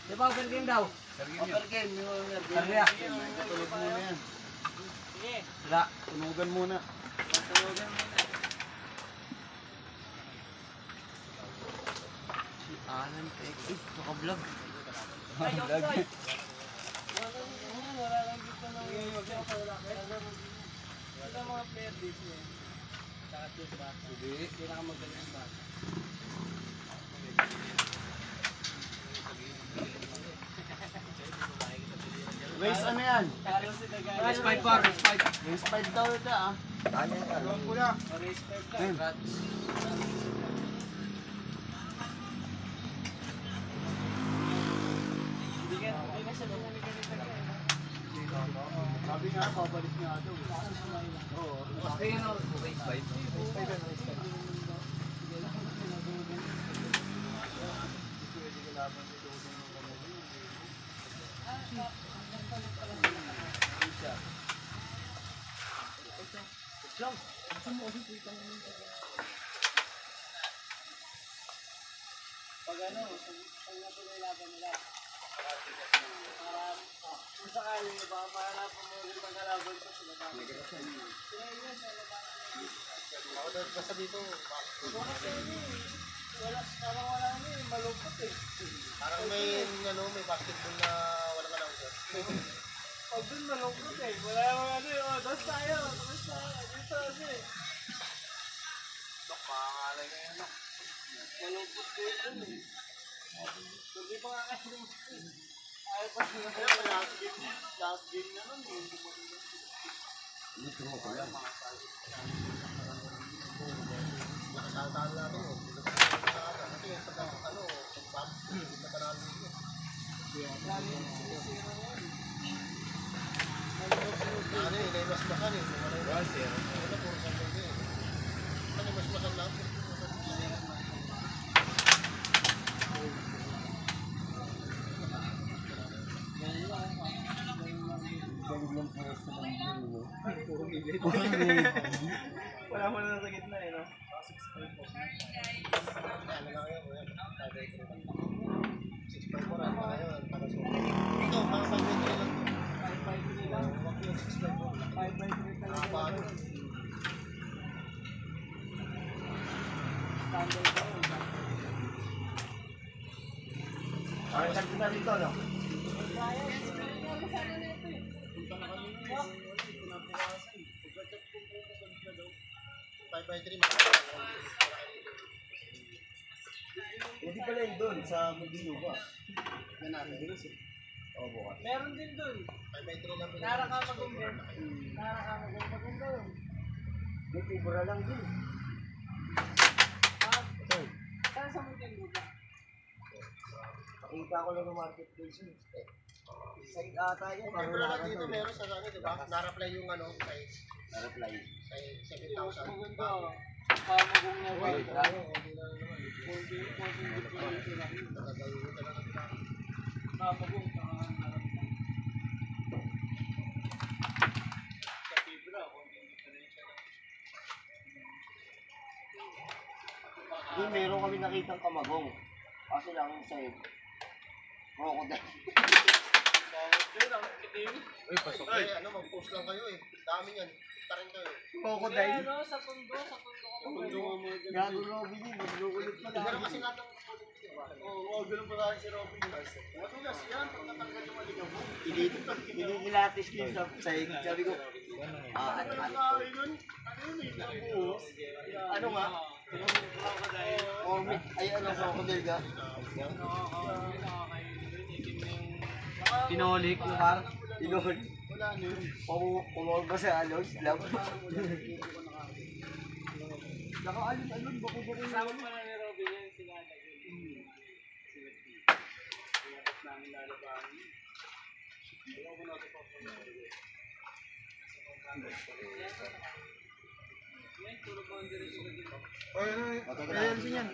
Di ba overgame daw? Overgame, yung Karya. tulog muna yan. Sige. Wala, tunugan muna. Tunugan muna. Si Alan Pekis, naka-vlog. Ay, offside. Wala lang dito ng wala mga player dito eh. Saka yung bata. Hindi. Pinakamagaling yung bata. Race ano yan? Race 5 bar, race 5. Race 5 daw ito ah. Kaya yan. Alam ko na. Race 5 lang. Hindi na siya bumalik ganito ka eh. Sabi nga, babalik nga ito. Oo. Ayun o, race 5. Pag ano, pag natuloy laban nila. Kung sakali, baka mahanapan mo rin magkalaban ko sila dami. Sila yun sa laban. Ako daw basta dito. Kasi wala, parang wala na eh, malungkot eh. Parang may basketball na walang announcer. Pag dun malungkot eh, wala naman ano eh, oh, dos tayo, dito kasi. Dok, makangalay na yan. Malungkot din dun eh. Hindi pa nga kasi ayaw pa sila last game na nun eh. Nakasaltaan natin eh. Kasi yung pagkakano, pag-pump, hindi na karami yun. Ano eh, naimasmakan eh. Ano, puro sandal eh. Ano, naimasmakan lang. Wala mo na sa gitna eh, no? Ano lang yun, 6.4 ano na yun, taga-sumo. Ito, mga 5.3 lang to. 5-5 lang. Wag yung 6.4. 5-5 talaga. Nakapano. Standard ba yun? Ay, sakto na dito, no? Kaya, sana na ito eh. Punta na kami na eh. Pinapukasan. Pagkachat kong pupusan ka daw. 5x3 Hindi pala yun doon sa Mugino ba? yan natin. Oo, bukas. Meron din dun. 5x3 lang. Nara ka maganda. Nara ka maganda yun. May tibura lang din. Ah, saan sa Muntin Lupa? Nakita ko lang ng marketplace yun. Side ata yan. Pero lang dito meron sa ano, di ba? Na-reply yung ano, size. Na-reply. Size 7,000. Maganda. Pamagong na ba? Hindi na naman. Konting difference lang. Nagagawin talaga kita. Pamagong. Harap lang. Sa fibra, konting difference lang. Doon meron kami nakitang kamagong. Kaso lang sa'yo. Crocodile. Bawat din, ang itim. Ay, ano, mag-post lang kayo eh. Dami yan. Kita rin kayo. Crocodile? Ano, sa tundo ka mo. Gago Robin yun. Naglulot pa Pero lang. kasi nga ng quality, di ba? Oo, ganun pala si Robin. Matulas yan, pag natanggal yung maligam mo. Pinilatis ko yun sa sahig. Sabi ko, Ano yun? Ano yun eh? Nabuo. ano nga? Ormic. Ay, ano, crocodile ka? Pinolik, lugar. Inuhod. Wala ano yun. Pumawag ba sa ano? Slab? Nakaalin-alun. Bako-bako. Kasama pala ni Robin yan, sila naging. Sila Pinapot namin lalabahan. Ayaw ko na ito pa po. Yan, puro boundary sila dito. Ayan din yan.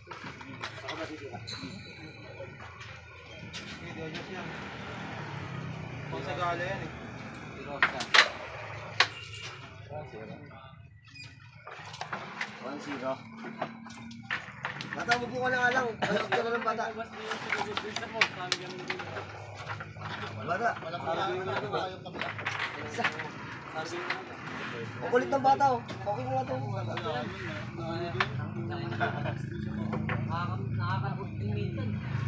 Kung sa gala yan eh. Rosa. 1-0. Bata, huwag mo ka na nga lang. Alam ka na ng bata. Mas din yung sinugod din sa post, kami ganun din. Wala. Walang ayaw kabila. Isa. Ang kulit ng bata oh. Okay mo nga ito. Nakakabuting minsan.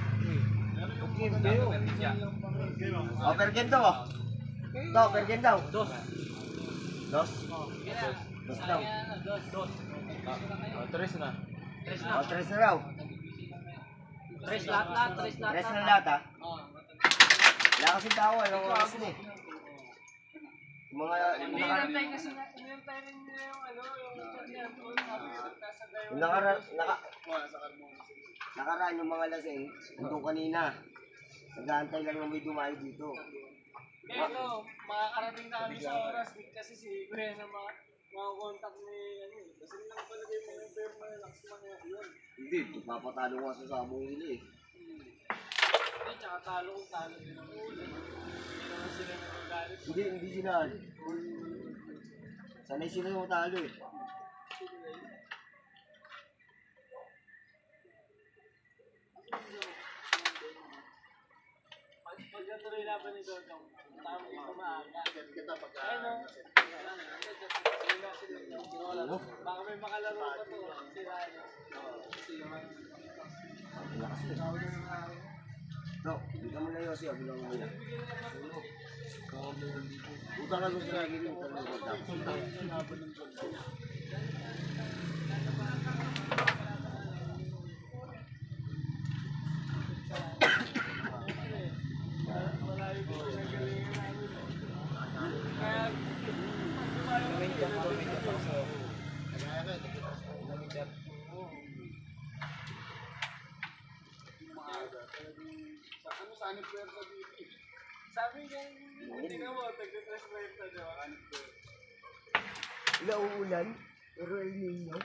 Per game daw oh. Ito, per game daw. Dos. Dos? Dos daw. Dos. Tres na. O, tres na raw. Tres lahat. Tres na lahat ha. Wala kasi tao, alam ko kasi eh. Yung mga, nakaraan yung mga lasing, nandun kanina. Nag-aantay lang na may dumayo dito. Pero, makakarating na kami sa oras kasi si Kuya na mga contact ni ano eh. Kasi lang palagay mo yung pair na lakas mga yun. Hindi, papatalo nga sa sabong nila eh. Hindi, tsaka talo kung talo din ang ulo. Hindi naman sila nagagalit. Hindi sila. Sanay sila yung talo eh. Pagkatuloy laban ni Dodong, tama dito maaga. Kita pagka... Ayun o. Baka may makalaro pa to. Sila ano. Lakas eh. No, hindi ka muna Yossi, ako lang muna. Utang ka gusto na gilin, utang ka Sabi niya, hindi ka mo, tagka-3 puwerta daw. Nauulan, pero El Nino.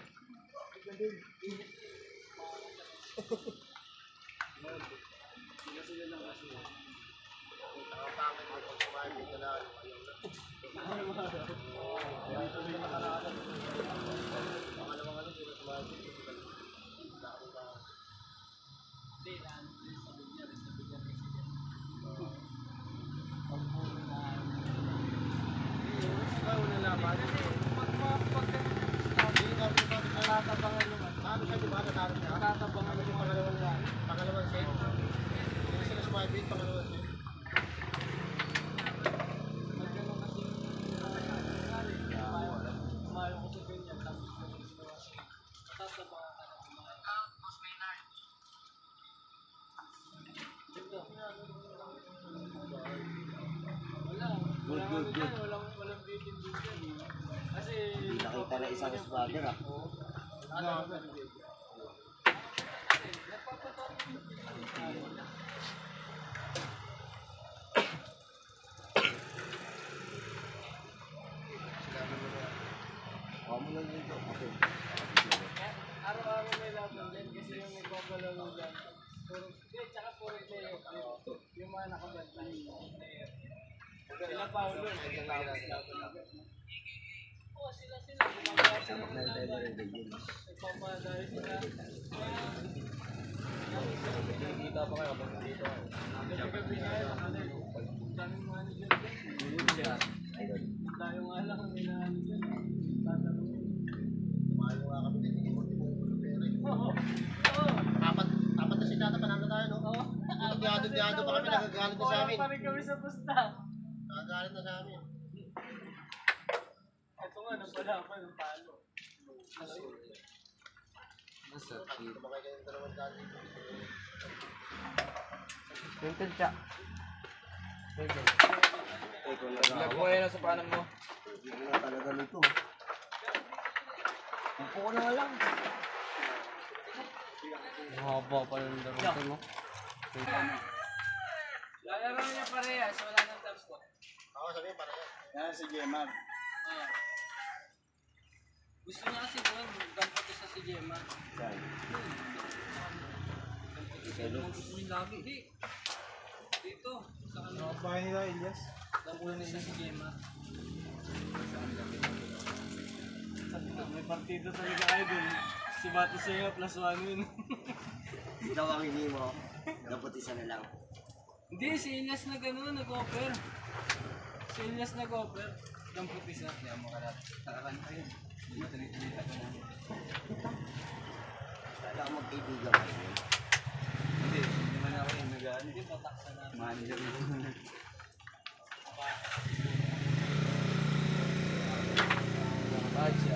Sila lang kasi. Tatabangan naman. Ano siya, di ba? Natalo niya? Tatabangan naman yung pangalawang line. Pangalawang set. Hindi sila sumabit, pangalawang set. Nagkaroon kasi umayo ko sa ganyan. Tapos tatabangan ka na umayo. Ito. Walang bitin-bitin. Kasi Hindi nakita na isang swagger ah. Kamu lang dito. Okay. araw-araw may laban din kasi yung nagbabalaro dyan. Tsaka puro player. Yung mga nakabantay. Sila Paulo. Oo, sila. Gumagawa sila ng laban. Nagpapadari sila. Kita pa kayo kapag dito. Gabi-gabi nga yun. Daming mga ano dyan. Tayo nga lang ang inaano dyan. Tatanungin. Tumayo nga kami, hindi mo pera. Oo. Apat na sinata, panalo tayo, no? Oo. Diyado pa kami, nagagalit na sa amin. Wala pa rin kami sa pusta. Nagagalit na sa amin. Ito nga, napalapan ng palo. Tumakay kayo ng dalawang dali. Mental siya. Vlog mo yan sa panang mo. Hindi ko na talaga nito. Upo ko na nga lang. Haba pa ng laro mo. Lalaro niya parehas, wala nang top spot. Ako sabihin, para yan. Yan si Gemma. Gusto niya kasi buwan, dampot sa si Gemma. Saan? Gusto niya lagi. Dito, sa ano. Bahay nila, Elias. Dampot sa si Gemma. May partido talaga kayo dun. Si Bato Sega +1 win. Ito ang hindi mo. Dapat isa na lang. Hindi, sinyas na gano'n, nag-offer. Sinyas nag-offer. Yung puti sa kaya mo kalat. Takaran pa yun. Hindi mo tulit-tulita ko na. Wala akong magkaibigan kayo. Hindi naman ako yung nag-ano. Hindi, pataksa na. Manager mo. Bakit siya?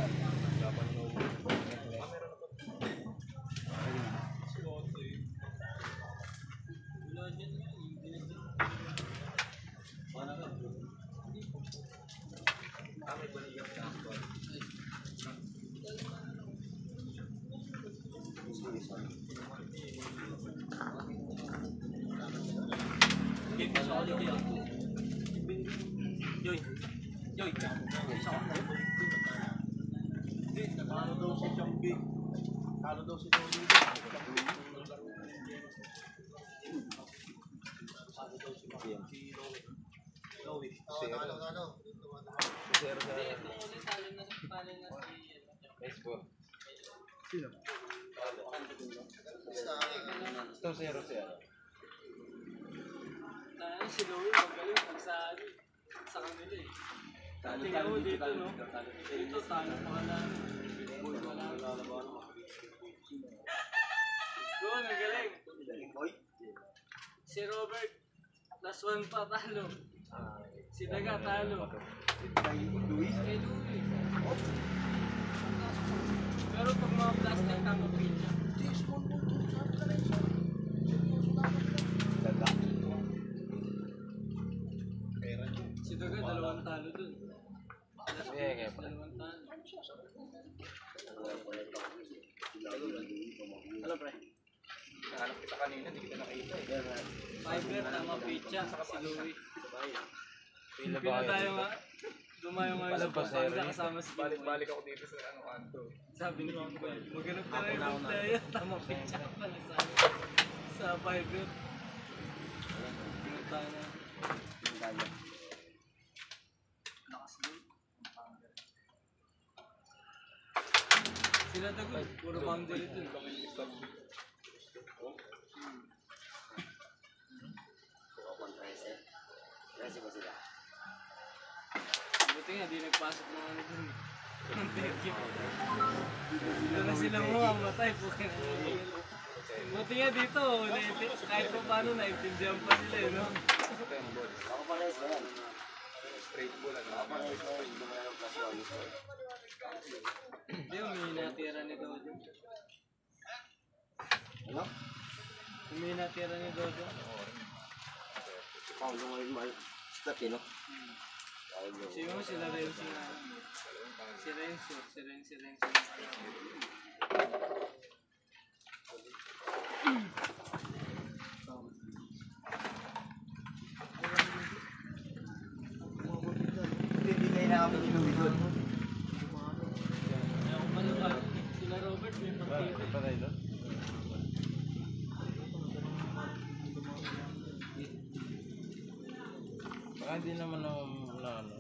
Joy. Joy. Talo daw si Chambi. Talo daw si Tony. Talo. Ito 0-0. Tayo si Louie, magaling pagsabi sa kanila eh. Tingnan mo dito, no? Dito, talo pa wala. Doon, ang galing. Si Robert, plus 1 pa talo. Si Daga talo. Kay Louie. Pero pag mga plastic ka, mapinja. Si Daga, 2 talo dun. Kaya pa. 2 talo. Ano pre? Nahanap kita kanina, hindi kita nakita eh. Fiber, tama pitcha, si Louie. Pila ba Pila kayo tayo dito? nga. Dumayo ngayon sa Palabas Pampanga kasama si Balik-balik ako dito sa ano kanto. Sabi ni King Boy, maghanap ka rin ng tayo. Tama pitcha ka pala sa Fiber. Pinunta na. Lakas doon. Sila Dagoy, puro boundary dun. Buti nga, di nagpasok ng ano dun. Ng tekip. Dito na sila mamamatay po kaya buti nga dito, kahit pa paano naintindihan pa sila eh, no? Ako pa rin sa yan. Straight ball ano. Ako pa rin sa yan. Hindi mo yung plus 1. Hindi, umihinatira ni Dodo. Ano? Umihinatira ni Dodo. Paulo ngayon mahal. Stop yun, no? Sino sila Renzo nga? Si Renzo. Hindi kayo nakapag-inuwi doon. Ayaw pa na ba? Sila Robert may partida. Pa tayo doon? Baka hindi naman na ano.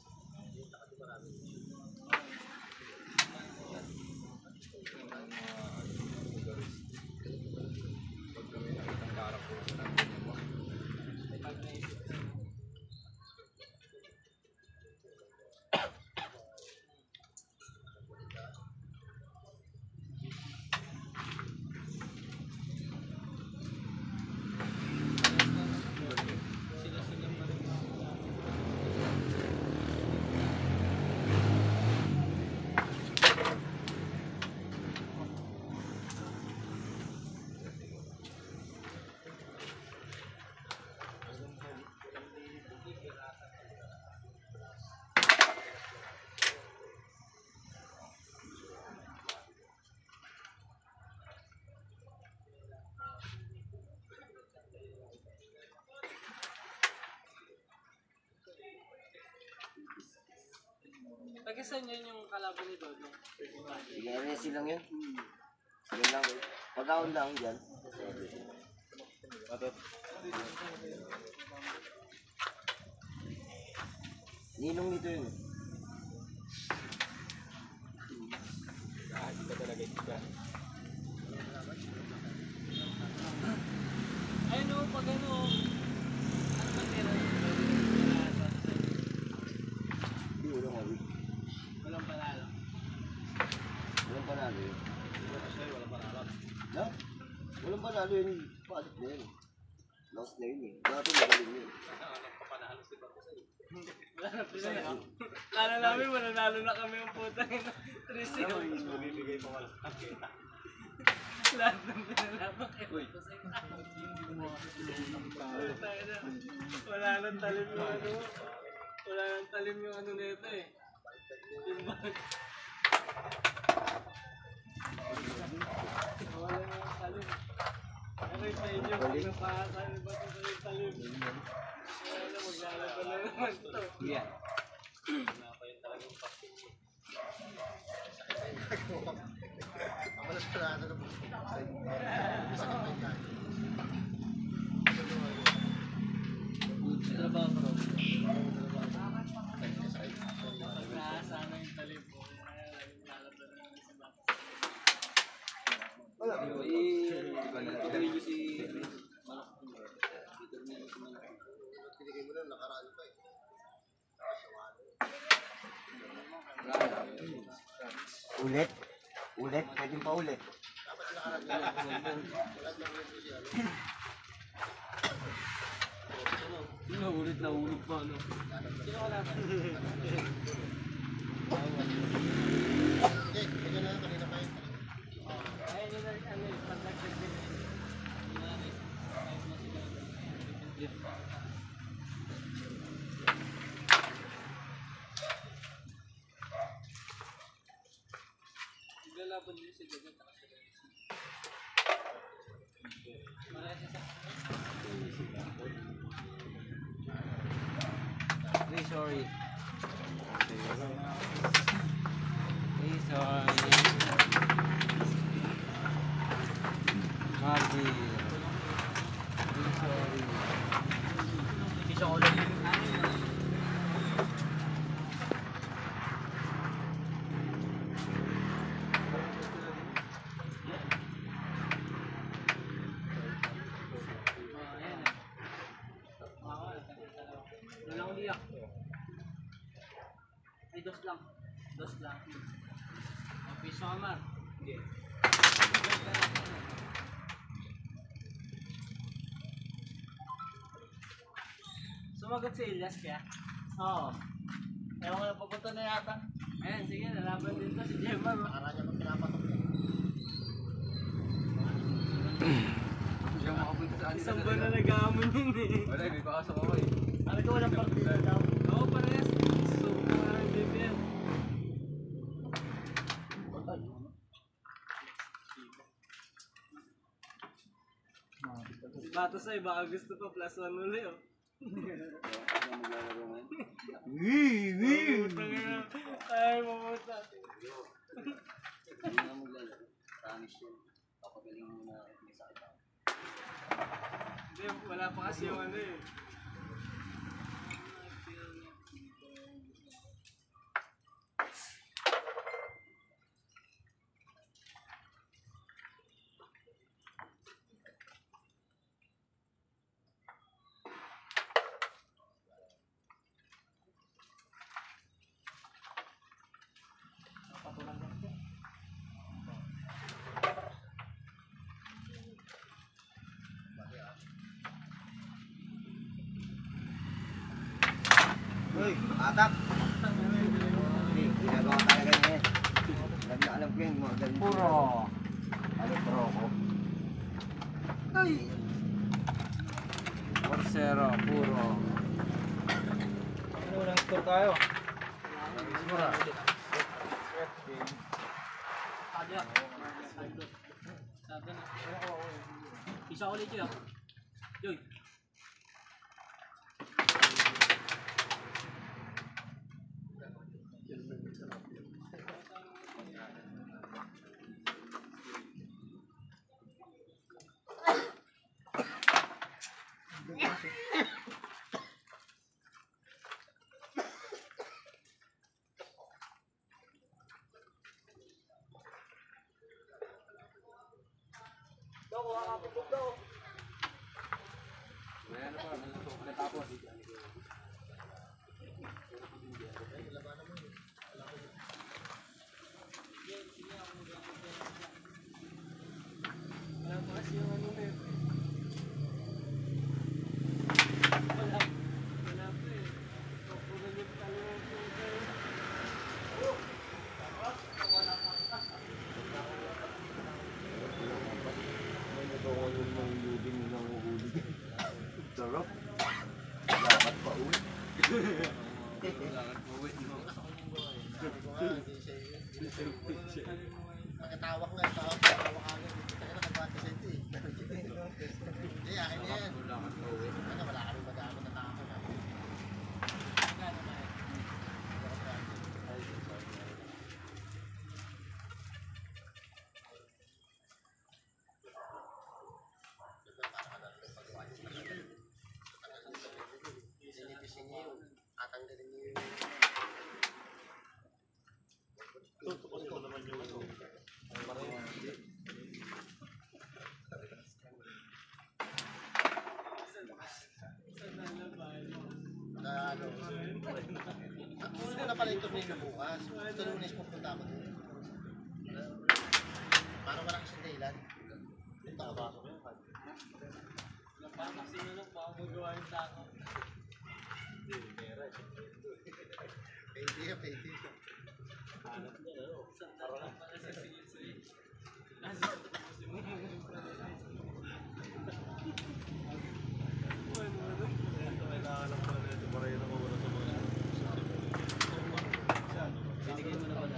Tagasan yun yung kalaban ni Dodo. NSC lang yun. Yan lang. Pag-aon lang dyan. Atot. Ninong nito yun. Hindi ka talaga iba. Ay no, pag ano, Panalo yun, balik na yun. Lost na yun eh. Dati magaling yun. Wala na pinaya. Kala namin mananalo na kami yung putang ina. 3-0. Mabibigay pa wala. Lahat ng pinalaban kayo. Wala nang talim yung ano. Wala nang talim yung ano nito eh. Yung bag. Wala nang talim. Ano yung sa inyo? Kung napahasan ba ito sa yung talim? Wala, maglalaban na naman ito. Yeah. Ang malas pala na na busto. Masakit na yan. Trabaho ko. Pag naasana yung talim po, lalaban na naman sa bata. Wala. Pinigay mo na, nakaraan pa eh. Ulit. Ulit. Pwede pa ulit. Dapat nakaraan na. Wala na ulit siya. Ulit na ulit pa, no? Sino ka naman? Hindi, kanya na kanina pa yun. Ay, yun na, ano eh, pag nag-check-in eh. Naglalaban din si Gagat at si Gagat. Marami sa... Please, sorry. Please, sorry. Marty. Please, sorry. Hindi siya ulit. Ay, dos lang. Dos lang. Piso ka man. Sumagot si Elias kaya? Oo. Ewan ko na papunta na yata. Ayan, sige, nalaban din to si Gemma. Nakaraan niya pag pinapatok niya. Isang buwan na nag-aamon yun eh. Wala, may pakasok ako eh. Sabi ko walang partida daw. Oo, parehas. So, parang BPM. Bata sa'yo, baka gusto pa plus 1 uli oh. Ay, mamuta. Hindi, wala pa kasi yung ano eh. Uy, atak. Hindi, ginagawa talaga niya yan. Alam ko yun, mga ganun. Puro. Aletro ko. Ay! 4-0, puro. Ano lang score tayo? Sigura. Adya. Sabi na. Isa ulit yun. Yoy. Wala pa kasi yung ano na yun. Pagkatawak nga, tawak ka agad. Kaya nag-1% eh. Hindi, akin yan. Ano, wala kami magamit na tao na. Sinipisin niyo yun. Tatanggalin niyo yun. Ito naman yung ano. Na ano. Gusto ko na pala yung tornilyo bukas. Ito lunes pupunta ako doon. Para wala kasing dahilan. Punta ka ba? Napakasi na lang, baka magawa yung tako. Pwede yan, pwede. Parang pala sa sige. Nasa si Mumung pala. Binigay mo na pala.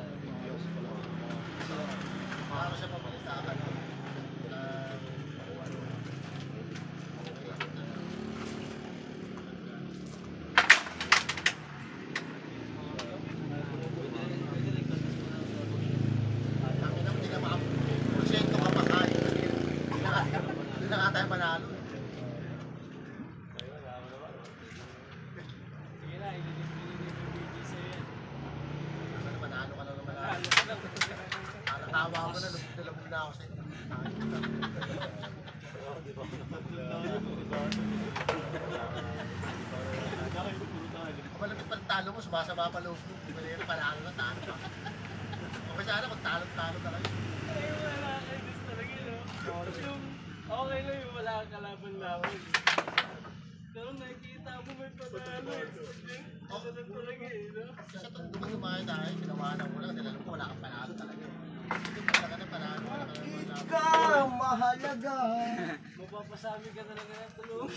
Para siya pabalik sa akin. Hindi na nga tayo panalo. Sige na, ilinis mo yung video sa'yo yan. Ano, manalo ka lang naman. Halo ka lang. Natawa ko na, nalabog na ako sa'yo. Malapit pa talo mo, sumasama pa loob mo. Di ba na yun, panalo na, talo pa. Okay sana kung talo-talo na kayo. Ay, wala kayo gusto talaga yun. Yung okay lang yung wala kang kalaban-laban. Pero nakikita mo may panalo eh. Ito na talaga eh, no? Sa tundungan lumayo tayo, pinawanan mo lang, dahil alam ko wala kang panalo talaga. Hindi mo talaga na panalo, wala ka naman panalo. Ikaw mahalaga. Mapapasami ka talaga ng tulong.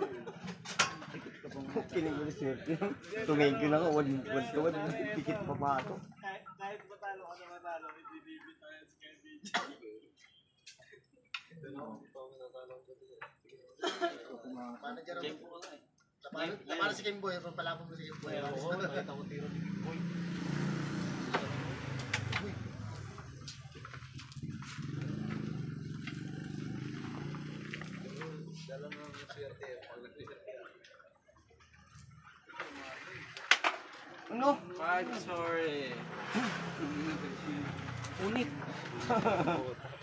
Kinig swerte. Tumingin ko na nga, wad pikit pa ba ito? Kahit matalo ka na matalo, hindi bibit tayo sa KBG. Manager ako. Tempo ka nga eh. Para si Kimboy, palapon mo si Kimboy. Oo, nakita ko tiro ni Kimboy. Dala mo ang swerte. Ano? I'm sorry. Unit.